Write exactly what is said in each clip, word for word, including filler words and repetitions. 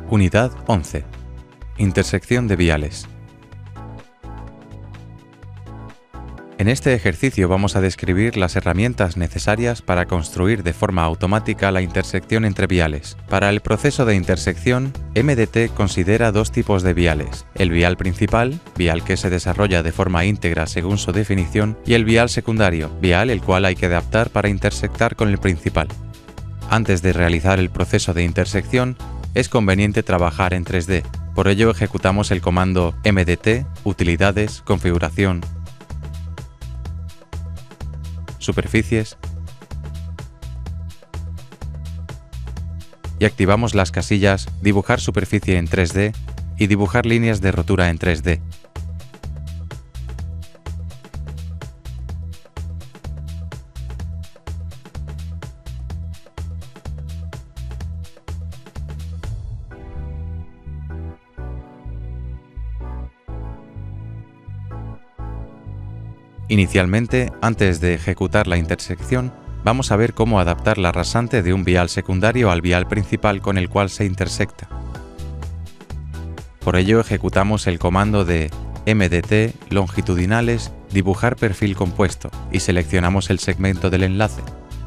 Unidad once. Intersección de viales. En este ejercicio vamos a describir las herramientas necesarias para construir de forma automática la intersección entre viales. Para el proceso de intersección, M D T considera dos tipos de viales: el vial principal, vial que se desarrolla de forma íntegra según su definición, y el vial secundario, vial el cual hay que adaptar para intersectar con el principal. Antes de realizar el proceso de intersección, es conveniente trabajar en tres D. Por ello ejecutamos el comando M D T, utilidades, configuración, superficies, y activamos las casillas Dibujar superficie en tres D y Dibujar líneas de rotura en tres D. Inicialmente, antes de ejecutar la intersección, vamos a ver cómo adaptar la rasante de un vial secundario al vial principal con el cual se intersecta. Por ello ejecutamos el comando de M D T longitudinales Dibujar perfil compuesto y seleccionamos el segmento del enlace.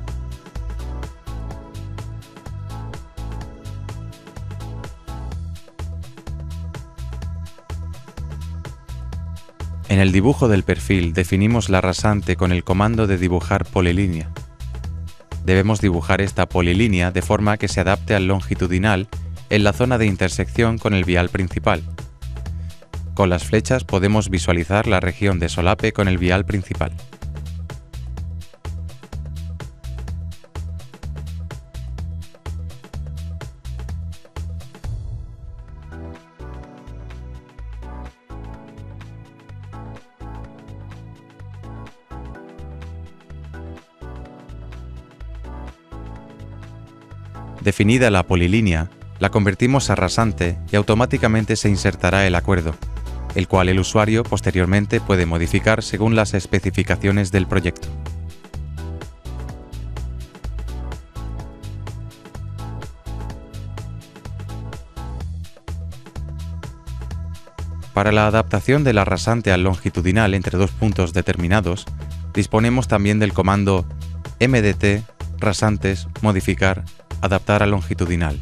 En el dibujo del perfil definimos la rasante con el comando de dibujar polilínea. Debemos dibujar esta polilínea de forma que se adapte al longitudinal en la zona de intersección con el vial principal. Con las flechas podemos visualizar la región de solape con el vial principal. Definida la polilínea, la convertimos a rasante y automáticamente se insertará el acuerdo, el cual el usuario posteriormente puede modificar según las especificaciones del proyecto. Para la adaptación de la rasante al longitudinal entre dos puntos determinados, disponemos también del comando M D T rasantes modificar adaptar a longitudinal.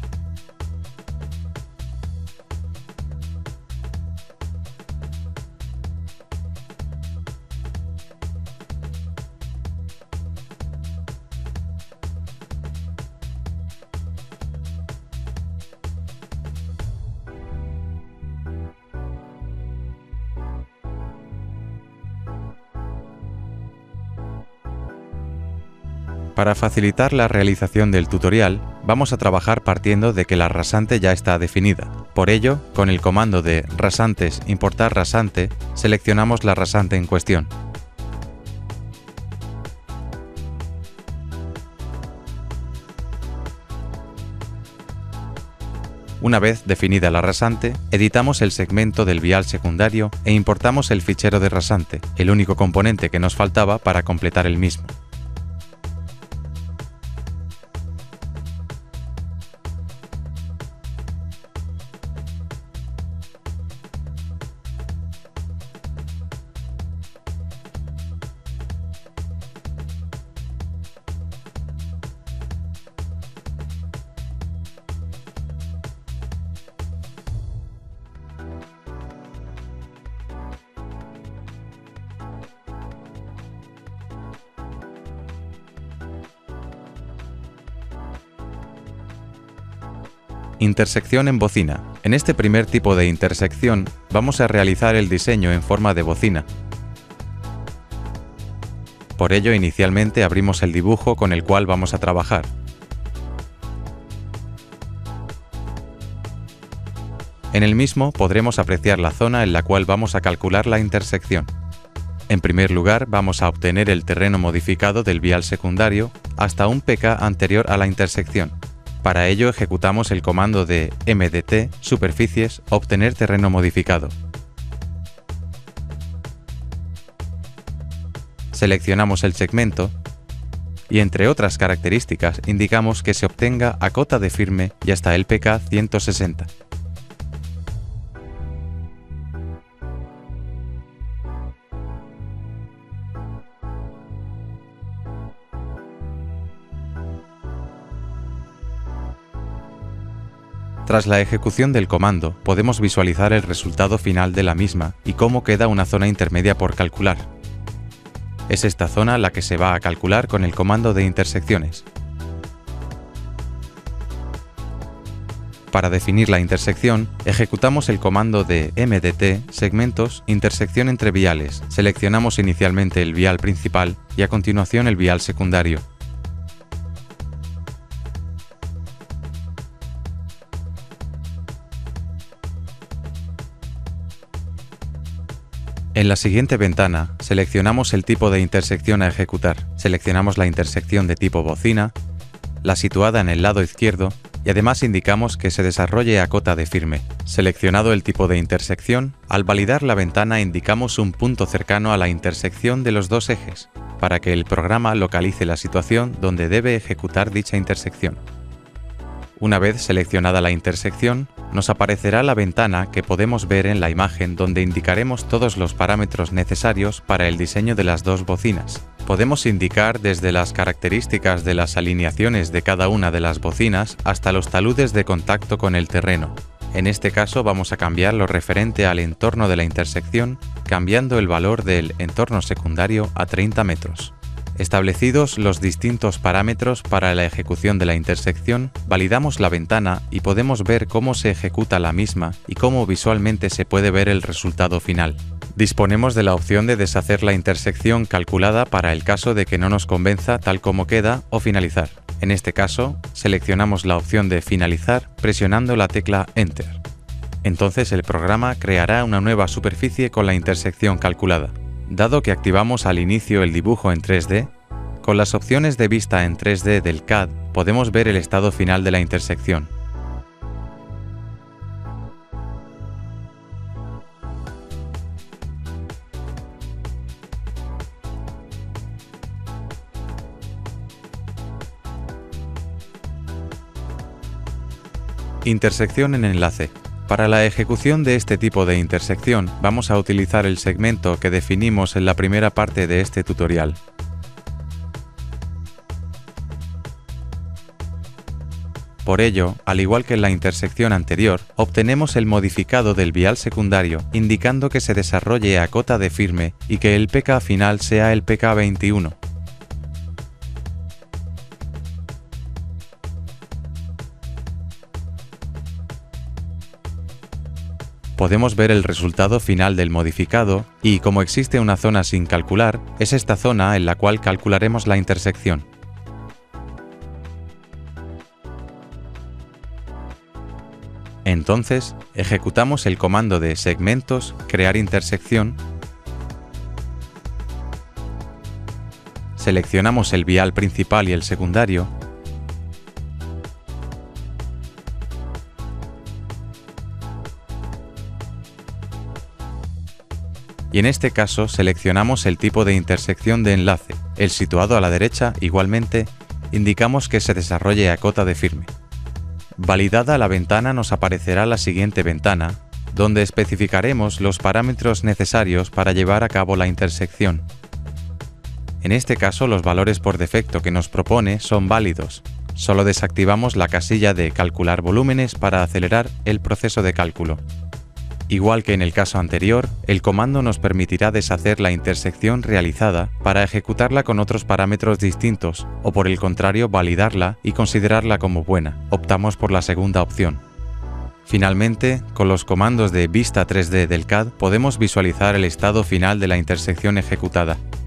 Para facilitar la realización del tutorial, vamos a trabajar partiendo de que la rasante ya está definida. Por ello, con el comando de rasantes importar rasante, seleccionamos la rasante en cuestión. Una vez definida la rasante, editamos el segmento del vial secundario e importamos el fichero de rasante, el único componente que nos faltaba para completar el mismo. Intersección en bocina. En este primer tipo de intersección vamos a realizar el diseño en forma de bocina. Por ello, inicialmente abrimos el dibujo con el cual vamos a trabajar. En el mismo podremos apreciar la zona en la cual vamos a calcular la intersección. En primer lugar, vamos a obtener el terreno modificado del vial secundario hasta un P K anterior a la intersección. Para ello ejecutamos el comando de M D T superficies obtener terreno modificado. Seleccionamos el segmento y entre otras características indicamos que se obtenga a cota de firme y hasta el P K ciento sesenta. Tras la ejecución del comando, podemos visualizar el resultado final de la misma y cómo queda una zona intermedia por calcular. Es esta zona la que se va a calcular con el comando de intersecciones. Para definir la intersección, ejecutamos el comando de M D T segmentos intersección entre viales. Seleccionamos inicialmente el vial principal y a continuación el vial secundario. En la siguiente ventana, seleccionamos el tipo de intersección a ejecutar. Seleccionamos la intersección de tipo bocina, la situada en el lado izquierdo, y además indicamos que se desarrolle a cota de firme. Seleccionado el tipo de intersección, al validar la ventana indicamos un punto cercano a la intersección de los dos ejes, para que el programa localice la situación donde debe ejecutar dicha intersección. Una vez seleccionada la intersección, nos aparecerá la ventana que podemos ver en la imagen donde indicaremos todos los parámetros necesarios para el diseño de las dos bocinas. Podemos indicar desde las características de las alineaciones de cada una de las bocinas hasta los taludes de contacto con el terreno. En este caso vamos a cambiar lo referente al entorno de la intersección, cambiando el valor del entorno secundario a treinta metros. Establecidos los distintos parámetros para la ejecución de la intersección, validamos la ventana y podemos ver cómo se ejecuta la misma y cómo visualmente se puede ver el resultado final. Disponemos de la opción de deshacer la intersección calculada para el caso de que no nos convenza tal como queda o finalizar. En este caso, seleccionamos la opción de finalizar presionando la tecla Enter. Entonces el programa creará una nueva superficie con la intersección calculada. Dado que activamos al inicio el dibujo en tres D, con las opciones de vista en tres D del C A D podemos ver el estado final de la intersección. Intersección en enlace. Para la ejecución de este tipo de intersección, vamos a utilizar el segmento que definimos en la primera parte de este tutorial. Por ello, al igual que en la intersección anterior, obtenemos el modificado del vial secundario, indicando que se desarrolle a cota de firme y que el P K final sea el P K veintiuno. Podemos ver el resultado final del modificado y, como existe una zona sin calcular, es esta zona en la cual calcularemos la intersección. Entonces, ejecutamos el comando de segmentos crear intersección, seleccionamos el vial principal y el secundario, y en este caso seleccionamos el tipo de intersección de enlace. El situado a la derecha, igualmente, indicamos que se desarrolle a cota de firme. Validada la ventana nos aparecerá la siguiente ventana, donde especificaremos los parámetros necesarios para llevar a cabo la intersección. En este caso los valores por defecto que nos propone son válidos. Solo desactivamos la casilla de calcular volúmenes para acelerar el proceso de cálculo. Igual que en el caso anterior, el comando nos permitirá deshacer la intersección realizada para ejecutarla con otros parámetros distintos o por el contrario validarla y considerarla como buena. Optamos por la segunda opción. Finalmente, con los comandos de vista tres D del C A D podemos visualizar el estado final de la intersección ejecutada.